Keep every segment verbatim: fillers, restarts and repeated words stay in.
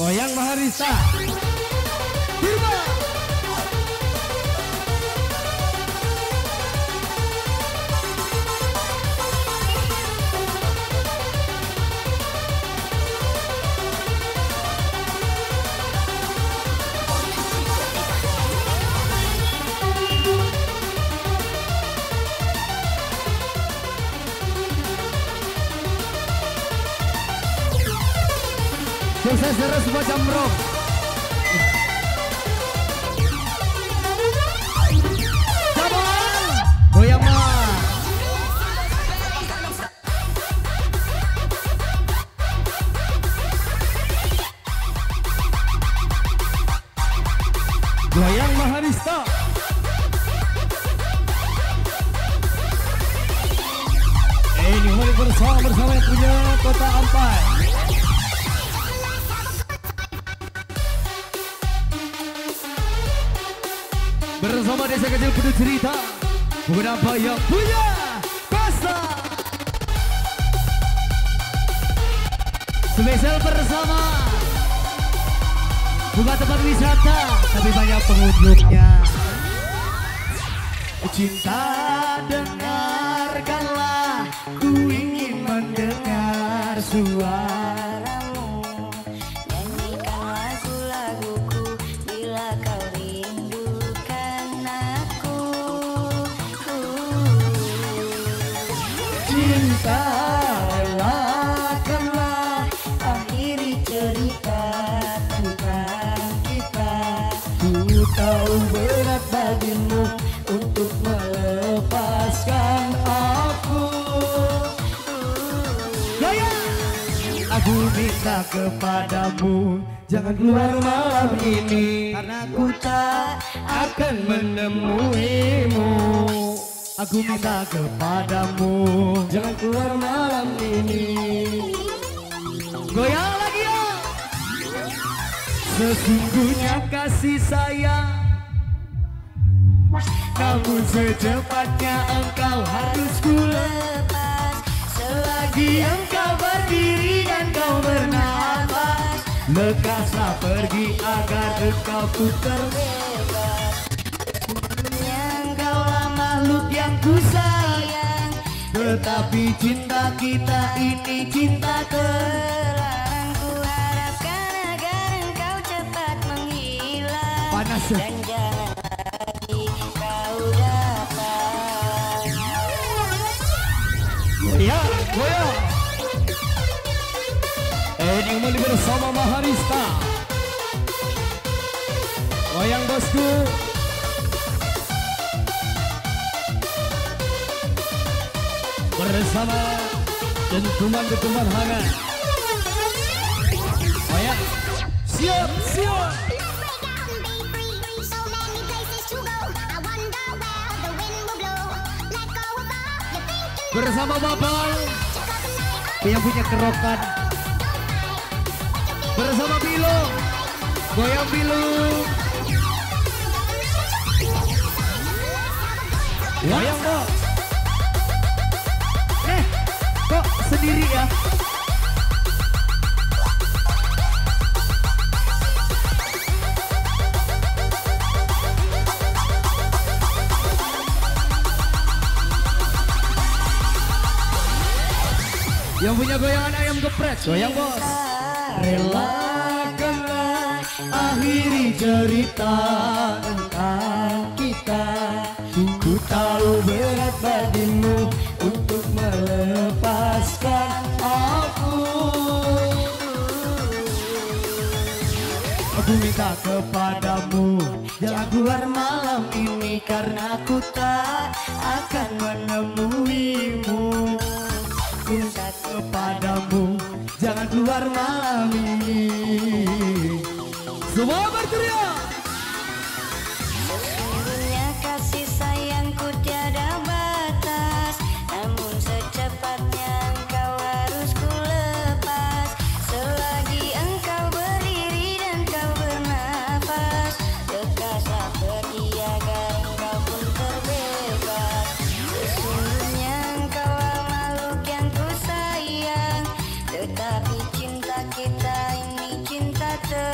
Goyang Maharista Firma. Sukses terus buat Jamrong. Goyang mah. Goyang Maharista. Eh, ini mulai bersama bersama yang punya Kota Ampai. Bersama desa kecil penuh cerita, bukan apa yang punya pesta. Spesial bersama, bukan tempat wisata, tapi banyak pengunjungnya. Cinta dengarkanlah, ku ingin mendengar suaramu. Nyanyikan lagu-laguku bila kau rindukan aku. Cinta Relakanlah akhiri cerita tentang kita. ku tahu berat bagimu untuk melepaskan aku. Gaya! Aku minta kepadamu, jangan keluar malam ini, karena aku tak akan menemuimu. Aku minta kepadamu, jangan keluar malam ini. Goyang lagi ya. Sesungguhnya kasih sayang, namun secepatnya engkau harus ku lepas. Selagi engkau berdiri dan kau bernafas, lekaslah pergi agar engkau ku terbebas. Engkaulah makhluk yang ku sayang, tetapi cinta kita ini cinta terlarang. Ku harapkan agar engkau cepat menghilang. Panas ya? Dan jangan lagi kau datang. Ya, goyang. Edi Muli bersama Maharista. Goyang bosku. Bersama dentuman-dentuman hangat. Goyang. Siap, siap. Bersama Bapak yang punya kerokan. Bersama Bilo, goyang Bilo. Goyang kok. Eh, kok sendiri ya? Yang punya goyangan ayam geprek, goyang bos. Relakanlah akhiri cerita tentang kita. Ku tahu berat bagimu untuk melepaskan aku. Aku minta kepadamu, jangan keluar malam ini, karena aku tak akan menemuimu. Minta kepadamu, jangan keluar malam ini. Semua berteriak. Sesungguhnya kasih sayangku tiada batas, namun secepatnya engkau harus ku lepas. Selagi engkau berdiri dan kau bernafas, lekaslah pergi agar engkau pun terbebas. Sesungguhnya engkaulah makhluk yang ku sayang, tetapi cinta kita ini cinta ter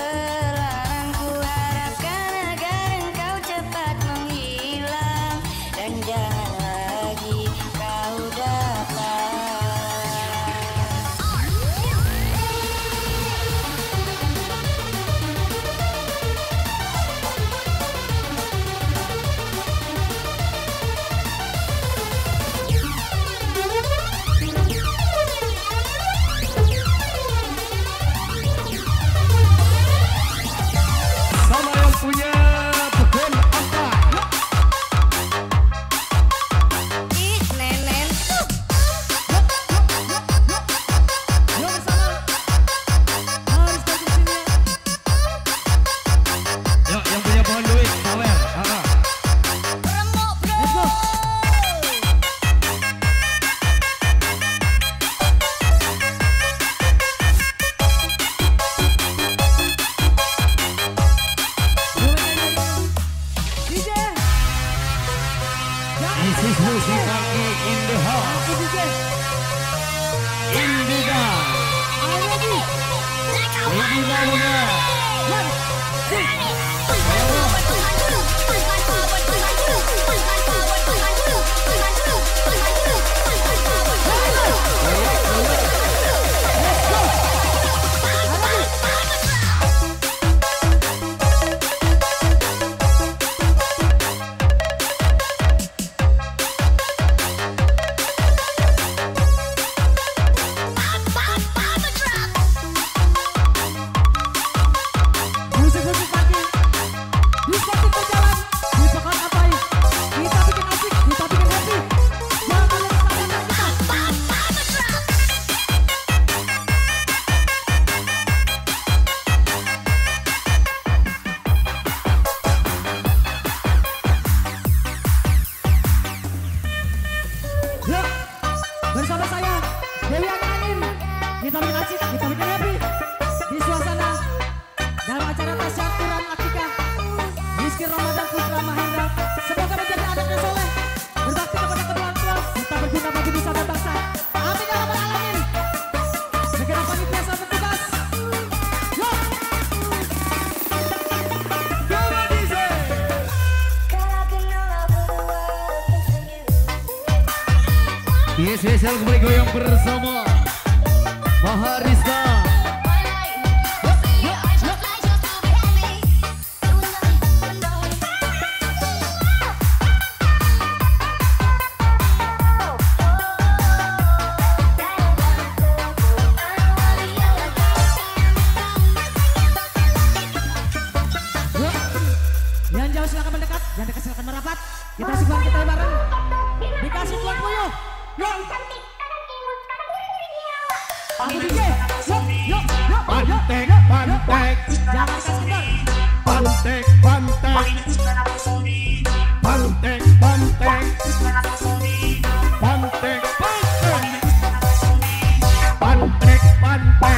Kita bikin asik, kita bikin happy di suasana dalam acara tasyaturan akikah Rizky Ramadan Putra Mahendra. Semoga menjadi anak yang soleh, berbakti kepada kedua orang tua, serta berguna bagi nusa dan bangsa. Amin ya rabbal alamin. Segenap panitia selamat bertugas. Yo. Yes, spesial kembali goyang bersama Mahariska. Yang jauh silakan mendekat, yang dekat silakan merapat. Kita asik bareng, kita bareng. Dikasih tuan puyuh. Yo. Aku D J. Yo, yo, yo. Pantek, pantek. Jangan kasih kendor. Pantek, pantek. Pantek, pantek. Pantek, pantek. Pantek, pantek.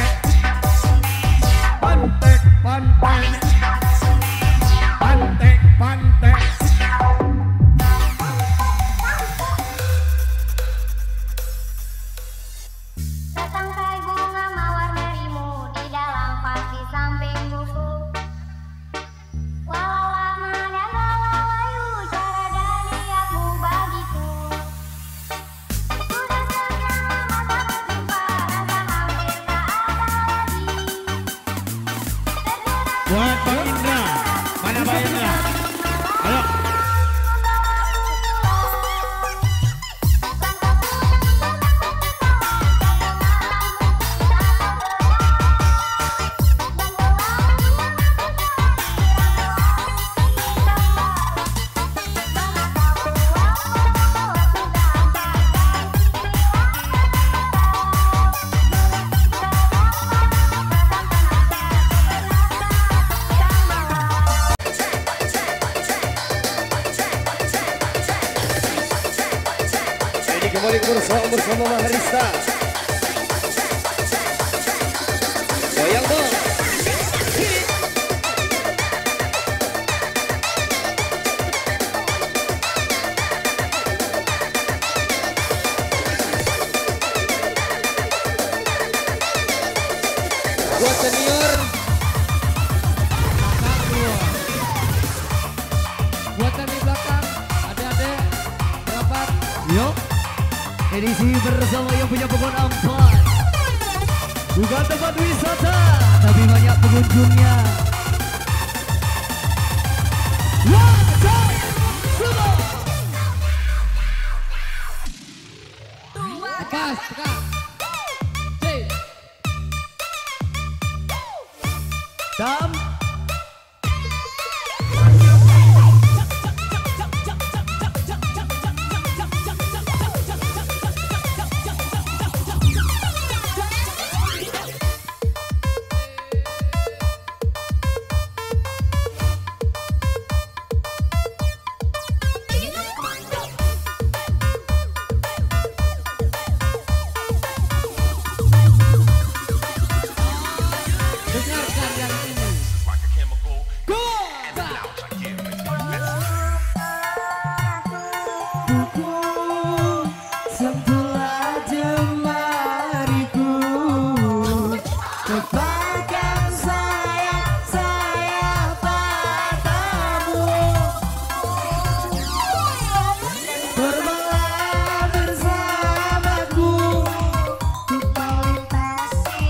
Pantek, pantek. Pantek, pantek. Setangkai bunga mawar darimu di dalam vas di samping buku. Walau lama dan walau layu cara dari aku bagiku. Sudah sekian lama tak berjumpa, rasa hampir tak ada lagi. Buat Bang Indra, mana Bang Indra? Ayo. Kembali bersama bersama Maharista. Goyang dong. Buat senior, Buat yang di belakang, adik-adik, rapat. yuk. Edisi bersama yang punya pohon empat. Bukan tempat wisata, tapi banyak pengunjungnya. Wajah semua. Tegas, tegas. Dam. Dengarkan yang ini. Sentuhlah jemariku, tebarkan sayap-sayap padamu. Terbanglah bersamaku, kita lintasi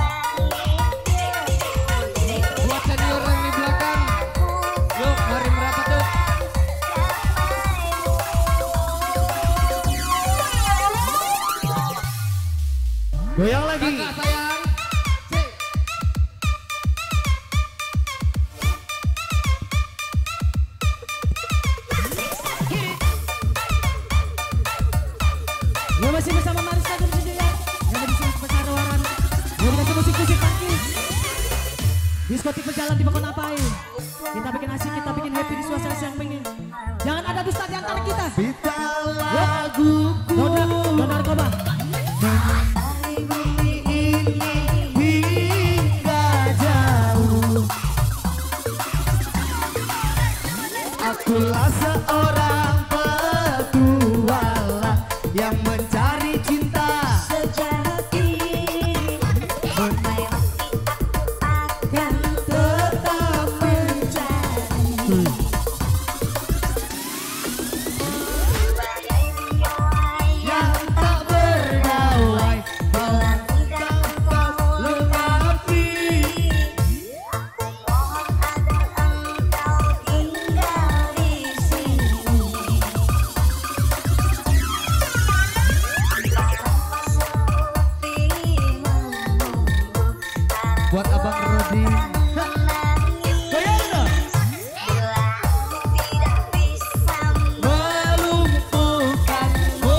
Buat senior yang di belakang, yuk mari merapat tuh. goyang lagi. Kakak sayang. Cik. Ya masih bersama Mariska dan Sejaya yang ada di sini sebesar orang. Ya dikasih musik-musik funky. Diskotik berjalan di Bakon Apai. Kita bikin asik, kita bikin happy di suasana yang pengen. Jangan ada dusta di antara kita. Kita laguku, Nona, nona narkoba. bumi ini hari cinta sejati, akan tetap menjadi. yang tak berdawai Tidak kau lengkapi. engkau tinggal di sini. Buat abang Rodi. Goyang dong. Tidak bisa Melumpuhkanmu,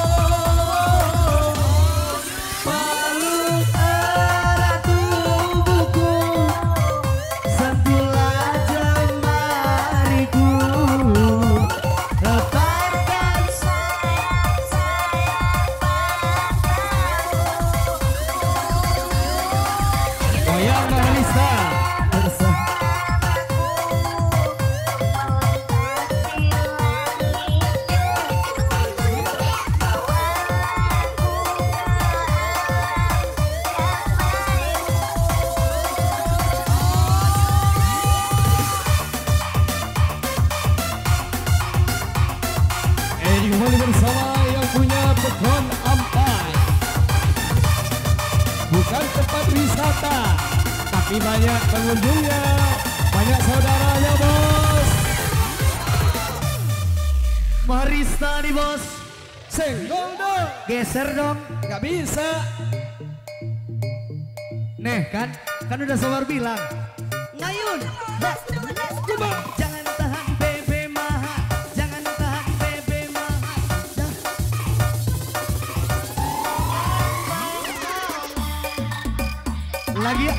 peluk erat tubuhku, sentuhlah jemariku, lepaskan goyang Mahalista. Ini kembali bersama yang punya Pegon Ampai. Bukan tempat wisata, tapi banyak pengunjungnya, banyak saudaranya bos. Marista nih bos. Senggol dong. Geser dong. Gak bisa. Nih kan, kan udah sabar bilang. Ngayun. Coba. Jangan tahan bebe maha, jangan tahan bebe maha. Dah. Lagi ya.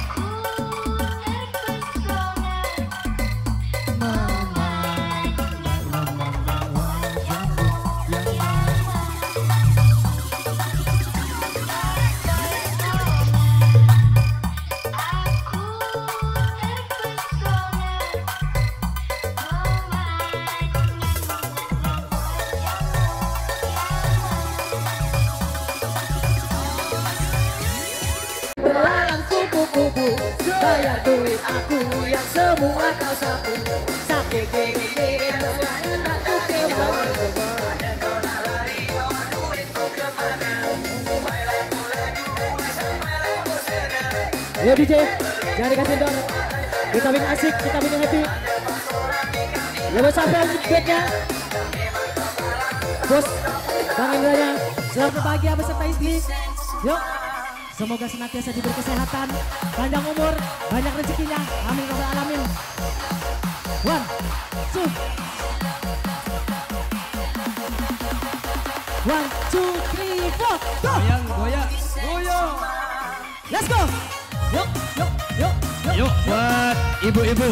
Belalang kupu-kupu, bayar duit aku yang semua kau sapu. Sakit gini-gini, aku kewala. Ayo D J, jangan dikasih dor. Kita bikin asik, kita bikin happy. Ya bos, sampai bednya. Bos, Bang Indranya, selamat berbahagia beserta istri. Yuk. Semoga senantiasa diberi kesehatan, panjang umur, banyak rezekinya. Amin ya rabbal alamin. One, two, one, two, three, four, go. Goyang, goyang, goyang. Let's go. Yuk, yuk, yuk, yuk. Yuk buat ibu-ibu.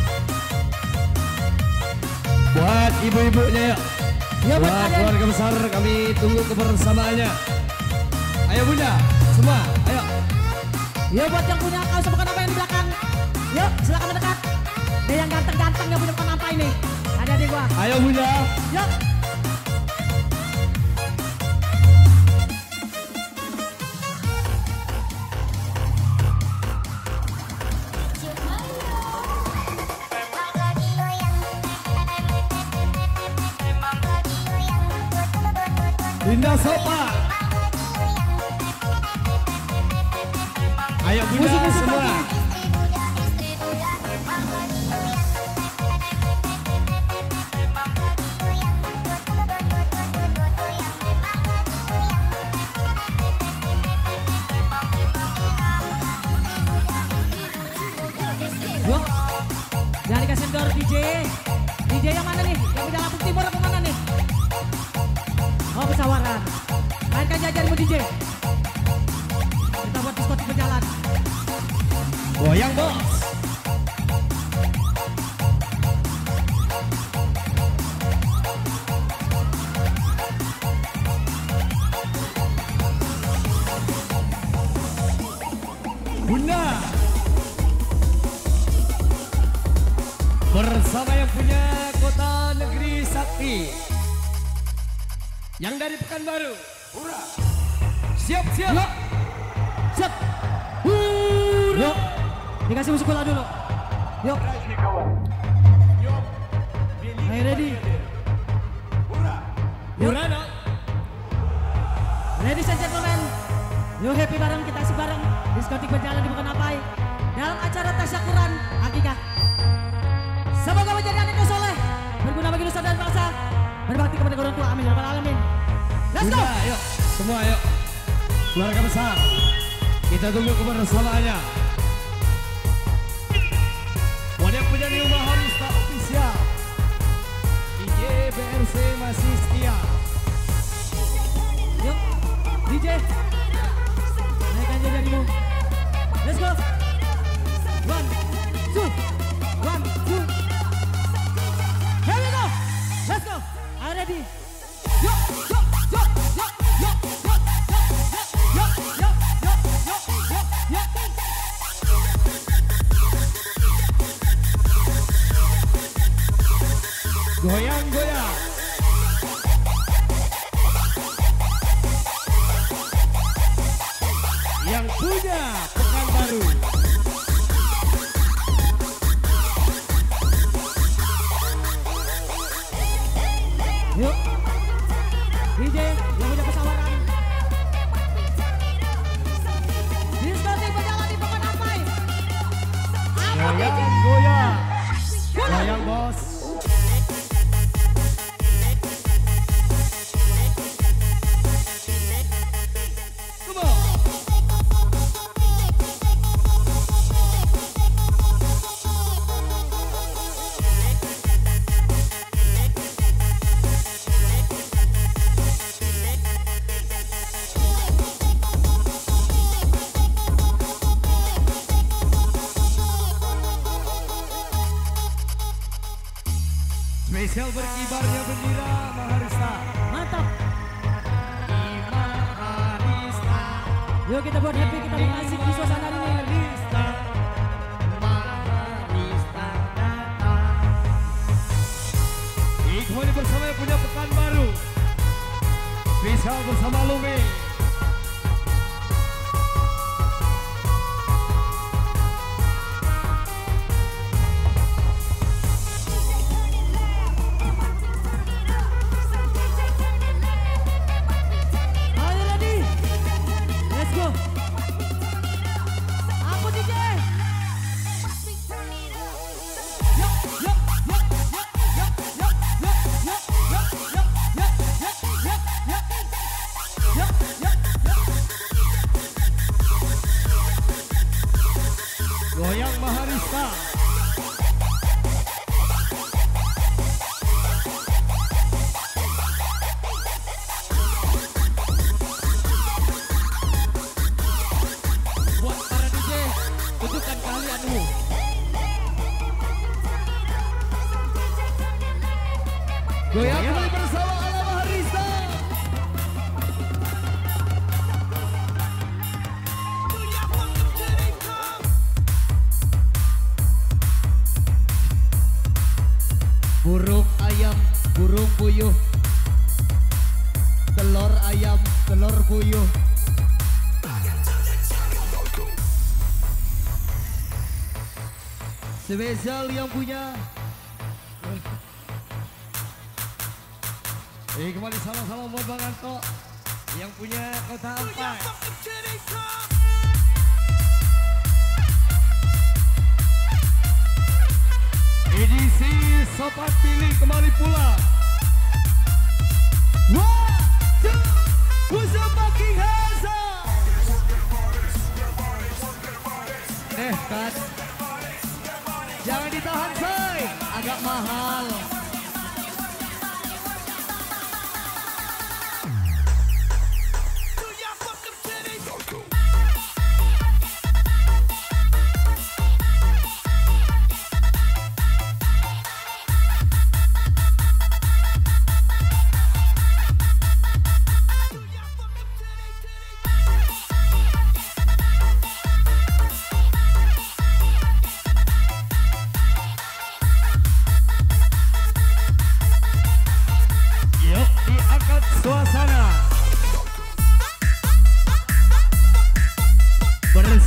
Buat ibu-ibunya yuk. Ya, buat Buat kalian. keluarga besar kami tunggu kebersamaannya. Ayo bunda, semua, ayo. Yuk buat yang punya kaos bukan apa yang di belakang. Yuk, silakan mendekat. Dia yang ganteng-ganteng yang punya bukan apa ini. Ada di gua. Ayo bunda. Yuk. Dinda Sopa. Ayo bunda Musiknya semua. seperti- Yuk, jangan dikasih door D J. D J yang mana nih? Yang di Lampung Timur apa mana nih? Oh, pesawaran. Mainkan jajanmu D J. Kita buat diskotik berjalan. Goyang bos. Bunda bersama yang punya kota negeri sakti yang dari Pekanbaru. Siap, siap. Yuk. Siap. Hurra. Yuk. Dikasih musik bola dulu. Yuk. Ayo ready. Hurra dong. Ladies and gentlemen, yuk happy bareng, kita asik bareng. Diskotik berjalan di Bukan Apai dalam acara tasyakuran Akikah. Semoga menjadi anak yang soleh, berguna bagi nusa dan bangsa, berbakti kepada orang tua. Amin ya rabbal alamin. Let's go. Bunda, ayo. Semua ayo. Keluarga besar. Kita tunggu kebersamaannya. Wadah penyanyi Maharista Official. D J B R C masih setia. Yuk, D J, naikkan jarimu. Let's go. One, two, one, two. Here we go. Let's go. Are you ready? Yuk, yuk, yuk, yuk, yuk, yuk, yuk, yuk, yuk, yuk, yuk, yuk, yuk. Goyang, goyang. Yang punya Pekanbaru. Yuk, D J yang punya pesawaran. Diskotik berjalan di Bukan Apai. Apa D J? Goyang, goyang. Goyang bos. Come on. Spesial berkibarnya bendera Maharista. Mantap. Maharista. Yuk kita buat happy, kita buat asik di suasana ini. Maharista. Maharista datang. Kembali bersama yang punya Pekanbaru. Spesial bersama Lume. Are you ready? Let's go. Apa D J? Yuk, yuk, yuk, yuk, yuk, yuk, yuk, yuk, yuk, yuk, yuk, yuk, yuk, yuk. Yuk, yuk, yuk. Goyang Maharista. Buat para D J, tunjukkan keahlianmu. Goyang kembali bersama ala Maharista. Burung ayam, burung puyuh. Telur ayam, telur puyuh. Spesial yang punya. Eh kembali sama-sama buat Bang Anto yang punya Kota Ampai. Edisi Sobat Pilih kembali pulang. One, two, who's up fucking hands up? Eh kan, jangan ditahan say, agak mahal.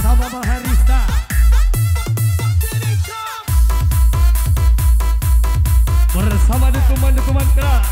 bersama Maharista. Bersama dukungan-dukungan keras.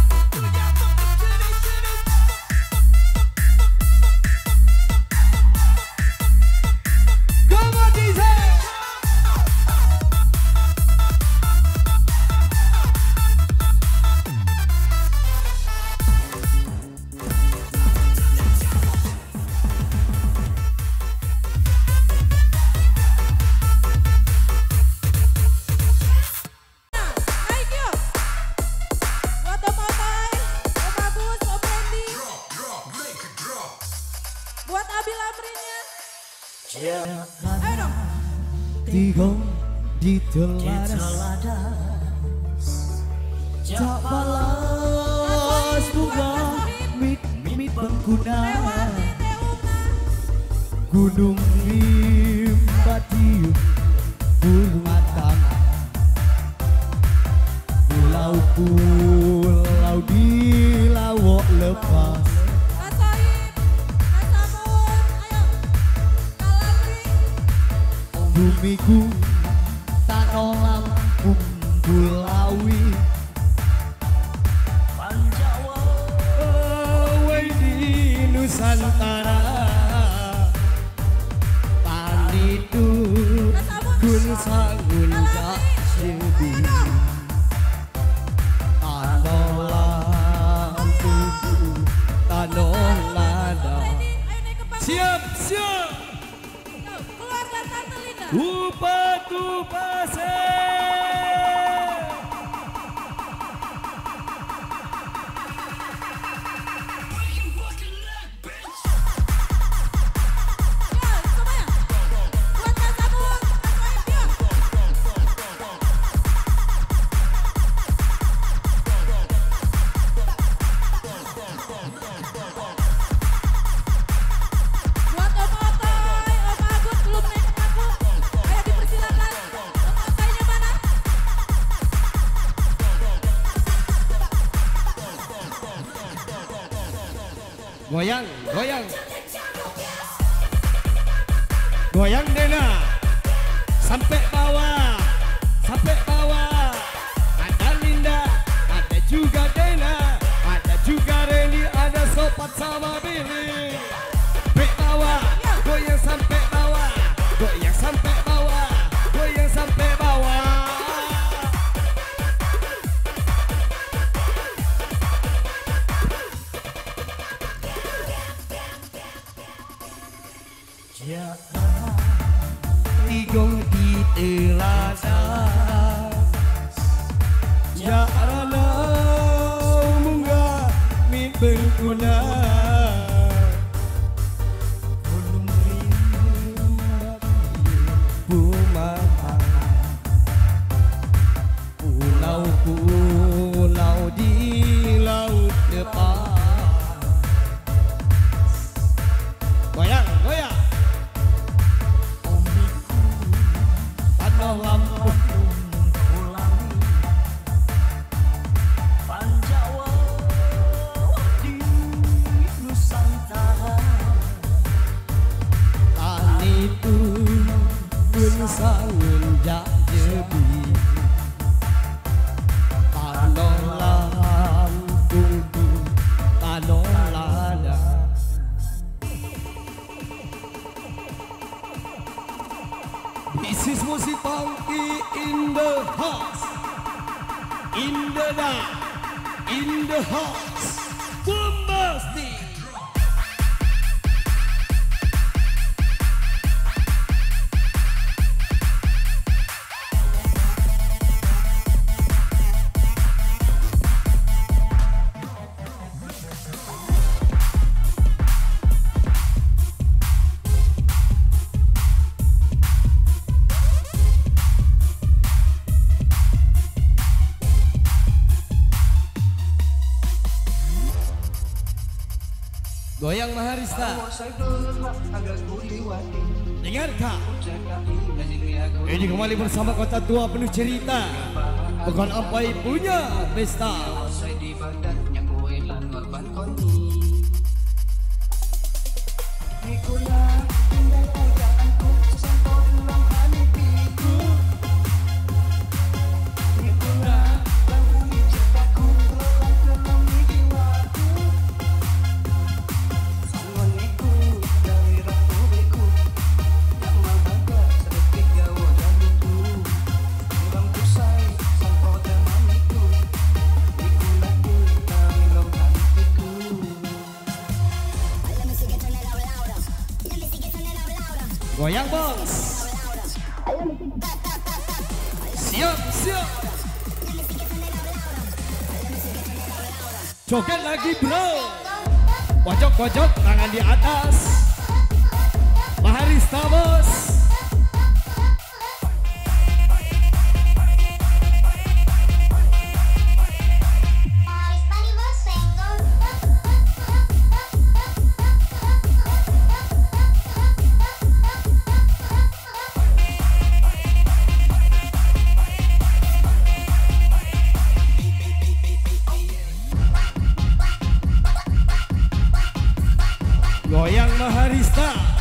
Tiga di teladan tak balas bunga mit mit pengguna gunung limbati bulu matang pulau pulau di lawok lepas bumiku tanah Lampung Bulawi Panjawa awai di Nusantara Panitu Gun Sangun Jak Sebi Tanah Lampung Tanah Lada. Siap siap Upatu Pasir. Goyang, goyang, goyang Dena, sampai bawah, sampai bawah. Ada Linda, ada juga Dena, ada juga Reni, ada Sopat sama Billy. Sampai bawah, goyang sampai bawah, goyang sampai bawah, goyang sampai bawah. Tigong di teladan Jarana munggah mit berguna Gunung Bumatang Pulau-pulau di laut lepas. Goyang, goyang Lampung Bulawi Panjawa di Nusantara Panitu Gun Sangun Jak Sebi Tanah Lampung Tanah Lada. This is Musik Funky in the house, in the night, in the house, bombastic. Goyang Maharista. Dengarkah? Ini kembali bersama kota tua penuh cerita. Bukan ampai punya pesta. Nikola Goyang bos. Siap, siap. Joget lagi bro. Pojok-pojok tangan di atas. Maharista bos. Goyang Maharista.